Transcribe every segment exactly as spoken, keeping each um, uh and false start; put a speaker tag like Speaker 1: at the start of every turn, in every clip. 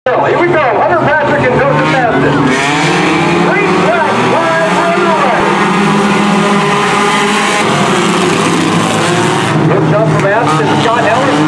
Speaker 1: Here we go, Hunter Patrick and Joseph Maston. Green flag, fly on the right. Good jump from Maston. Scott Ellis.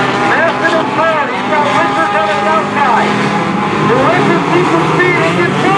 Speaker 1: Keep the speed and get